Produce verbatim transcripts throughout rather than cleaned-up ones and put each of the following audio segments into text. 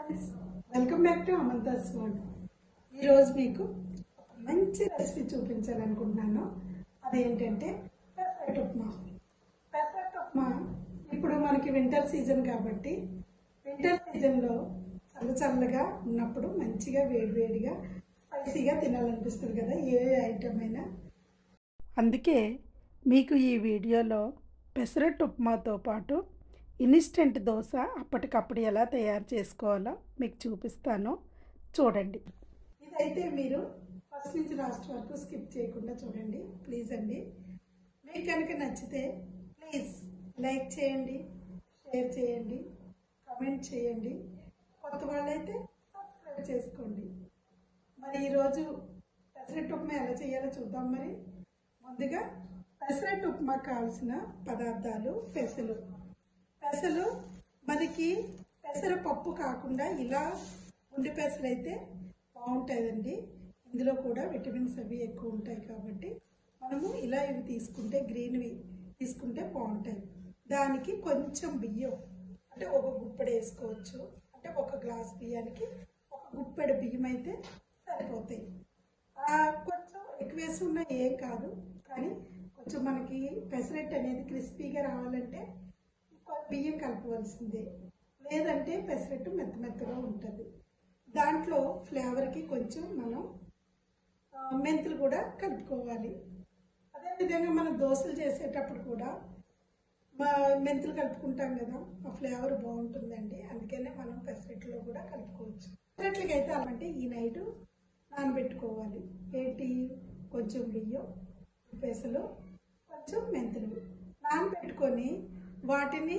Friends, welcome back to Amantha's world. ఈరోజు మీకు ఒక మంచి రెసిపీ చూపించాలనుకుంటున్నాను. అదేంటంటే పెసరట్టు ఉప్మా. పెసరట్టు ఉప్మా ఇప్పుడు మనకి వింటర్ సీజన్ కాబట్టి వింటర్ సీజన్లో చల్ల చల్లగా ఉన్నప్పుడు మంచిగా వేడివేడిగా స్పైసీగా తినాలనిపిస్తుంది కదా, ఏ ఐటమ్ అయినా. అందుకే మీకు ఈ వీడియోలో పెసరట్టు ఉప్మాతో పాటు ఇన్స్టెంట్ దోశ అప్పటికప్పుడు ఎలా తయారు చేసుకోవాలో మీకు చూపిస్తాను, చూడండి. ఇదైతే మీరు ఫస్ట్ నుంచి లాస్ట్ వరకు స్కిప్ చేయకుండా చూడండి ప్లీజ్ అండి. మీకు కనుక నచ్చితే ప్లీజ్ లైక్ చేయండి, షేర్ చేయండి, కామెంట్ చేయండి. కొత్త వాళ్ళైతే సబ్స్క్రైబ్ చేసుకోండి. మరి ఈరోజు పెసరట్టు ఉప్మా ఎలా చేయాలో చూద్దాం. మరి ముందుగా పెసరట్టు ఉప్మా కావాల్సిన పదార్థాలు పెసలు. పెసలు మనకి పెసరపప్పు కాకుండా ఇలా ఉండి పెసలు అయితే బాగుంటుందండి. ఇందులో కూడా విటమిన్స్ అవి ఎక్కువ ఉంటాయి కాబట్టి మనము ఇలా ఇవి తీసుకుంటే గ్రీన్వి తీసుకుంటే బాగుంటాయి. దానికి కొంచెం బియ్యం అంటే ఒక గుప్పెడు వేసుకోవచ్చు. అంటే ఒక గ్లాస్ బియ్యానికి ఒక గుప్పెడు బియ్యం అయితే సరిపోతాయి. కొంచెం ఎక్కువ వేసుకున్నా ఏం కాదు, కానీ కొంచెం మనకి పెసరట్టు అనేది క్రిస్పీగా రావాలంటే బియ్యం కలపవలసిందే, లేదంటే పెసరట్టు మెత్త మెత్తగా ఉంటుంది. దాంట్లో ఫ్లేవర్కి కొంచెం మనం మెంతులు కూడా కలుపుకోవాలి. అదేవిధంగా మనం దోశలు చేసేటప్పుడు కూడా మెంతులు కలుపుకుంటాం కదా, ఆ ఫ్లేవర్ బాగుంటుందండి. అందుకనే మనం పెసరట్టులో కూడా కలుపుకోవచ్చు. పెసరట్లకి అయితే అలాంటి ఈ నైట్ నానబెట్టుకోవాలి. ఏంటి, కొంచెం బియ్యం, పెసలు, కొంచెం మెంతులు నానబెట్టుకొని వాటిని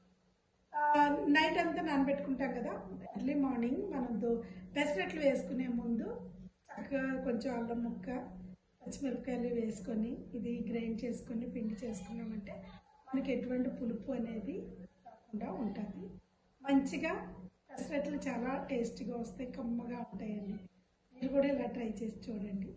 నైట్ అంతా నానబెట్టుకుంటాం కదా, ఎర్లీ మార్నింగ్ మనం దో పెసరట్లు వేసుకునే ముందు చక్కగా కొంచెం అల్లం ముక్క, పచ్చిమిరపకాయలు వేసుకొని ఇది గ్రైండ్ చేసుకొని పిండి చేసుకున్నామంటే మనకి ఎటువంటి పులుపు అనేది రాకుండా ఉంటుంది. మంచిగా పెసరట్లు చాలా టేస్టీగా వస్తాయి, కమ్మగా ఉంటాయండి. మీరు కూడా ఇలా ట్రై చేసి చూడండి.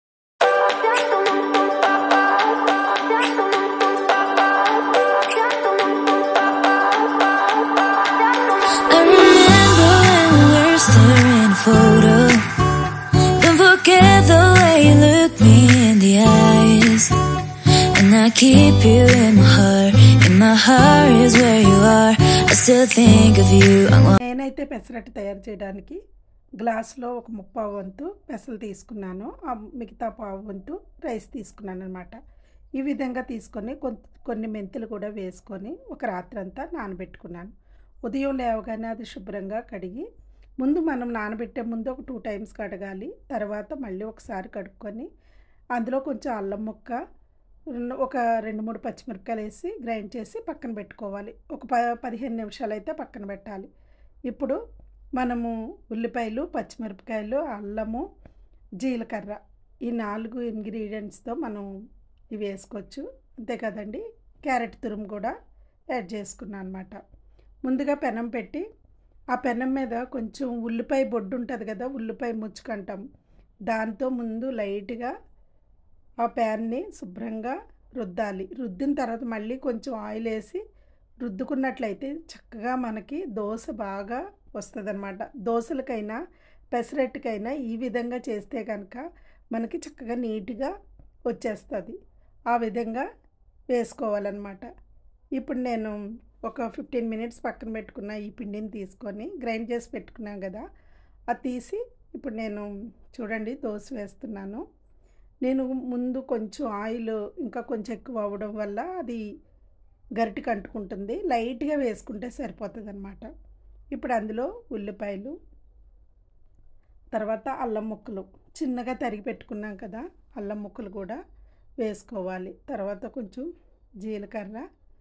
Photo. Don't forget the way you look me in the eyes, and I keep you in my heart. In my heart is where you are. I still think of you. నేనైతే పెసరట్టు తయారు చేయడానికి గ్లాస్లో ఒక ముప్పావు వంతు పెసలు తీసుకున్నాను, ఆ మిగతా పావు వంతు రైస్ తీసుకున్నాను అనమాట. ఈ విధంగా తీసుకొని కొన్ని మెంతులు కూడా వేసుకొని ఒక రాత్రి అంతా నానబెట్టుకున్నాను. ఉదయం లేవగానే అది శుభ్రంగా కడిగి, ముందు మనం నానబెట్టే ముందు ఒక టూ టైమ్స్ కడగాలి, తర్వాత మళ్ళీ ఒకసారి కడుక్కొని అందులో కొంచెం అల్లం ముక్క, ఒక రెండు మూడు పచ్చిమిరపకాయలు వేసి గ్రైండ్ చేసి పక్కన పెట్టుకోవాలి. ఒక ప పదిహేను నిమిషాలు అయితే పక్కన పెట్టాలి. ఇప్పుడు మనము ఉల్లిపాయలు, పచ్చిమిరపకాయలు, అల్లము, జీలకర్ర ఈ నాలుగు ఇంగ్రీడియంట్స్తో మనం ఇవి వేసుకోవచ్చు. అంతే కదండి. క్యారెట్ తురుము కూడా యాడ్ చేసుకున్నాను అనమాట. ముందుగా పెనం పెట్టి ఆ పెనం మీద కొంచెం ఉల్లిపాయ బొడ్డు ఉంటుంది కదా, ఉల్లిపాయ ముచ్చుకంటాం, దాంతో ముందు లైట్గా ఆ ప్యాన్ని శుభ్రంగా రుద్దాలి. రుద్దిన తర్వాత మళ్ళీ కొంచెం ఆయిల్ వేసి రుద్దుకున్నట్లయితే చక్కగా మనకి దోశ బాగా వస్తుంది అనమాట. దోశలకైనా పెసరట్టుకైనా ఈ విధంగా చేస్తే కనుక మనకి చక్కగా నీట్గా వచ్చేస్తుంది. ఆ విధంగా వేసుకోవాలన్నమాట. ఇప్పుడు నేను ఒక ఫిఫ్టీన్ మినిట్స్ పక్కన పెట్టుకున్న ఈ పిండిని తీసుకొని గ్రైండ్ చేసి పెట్టుకున్నాం కదా, అది తీసి ఇప్పుడు నేను చూడండి దోశ వేస్తున్నాను. నేను ముందు కొంచెం ఆయిల్ ఇంకా కొంచెం ఎక్కువ అవ్వడం వల్ల అది గరిటెకి అంటుకుంటుంది, లైట్గా వేసుకుంటే సరిపోతుంది అనమాట. ఇప్పుడు అందులో ఉల్లిపాయలు, తర్వాత అల్లం ముక్కలు చిన్నగా తరిగి పెట్టుకున్నాం కదా, అల్లం ముక్కలు కూడా వేసుకోవాలి. తర్వాత కొంచెం జీలకర్ర,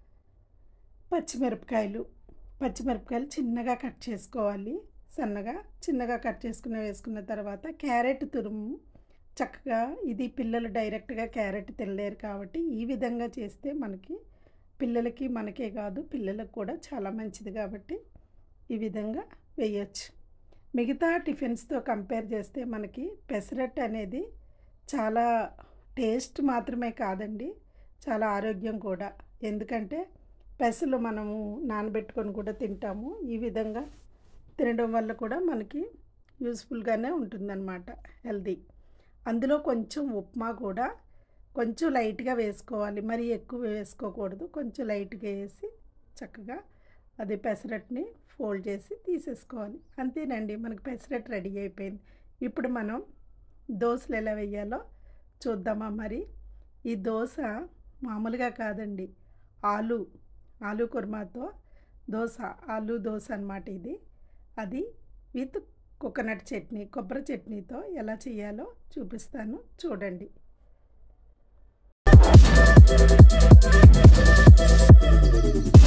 పచ్చిమిరపకాయలు పచ్చిమిరపకాయలు చిన్నగా కట్ చేసుకోవాలి, సన్నగా చిన్నగా కట్ చేసుకుని వేసుకున్న తర్వాత క్యారెట్ తురుము చక్కగా, ఇది పిల్లలు డైరెక్ట్గా క్యారెట్ తినలేరు కాబట్టి ఈ విధంగా చేస్తే మనకి పిల్లలకి మనకే కాదు పిల్లలకు కూడా చాలా మంచిది కాబట్టి ఈ విధంగా వేయచ్చు. మిగతా టిఫిన్స్తో కంపేర్ చేస్తే మనకి పెసరట్టు అనేది చాలా టేస్ట్ మాత్రమే కాదండి, చాలా ఆరోగ్యం కూడా. ఎందుకంటే పెసలు మనము నానబెట్టుకొని కూడా తింటాము. ఈ విధంగా తినడం వల్ల కూడా మనకి యూస్ఫుల్గానే ఉంటుందన్నమాట, హెల్తీ. అందులో కొంచెం ఉప్మా కూడా కొంచెం లైట్గా వేసుకోవాలి, మరి ఎక్కువ వేసుకోకూడదు. కొంచెం లైట్గా వేసి చక్కగా అది పెసరట్టుని ఫోల్డ్ చేసి తీసేసుకోవాలి. అంతేనండి, మనకి పెసరట్టు రెడీ అయిపోయింది. ఇప్పుడు మనం దోశలు ఎలా వేయాలో చూద్దామా. మరి ఈ దోశ మామూలుగా కాదండి, ఆలు ఆలు కుర్మాతో దోశ, ఆలు దోశ అన్నమాట ఇది. అది విత్ కోకోనట్ చట్నీ, కొబ్బరి చట్నీతో ఎలా చేయాలో చూపిస్తాను, చూడండి. Thank you.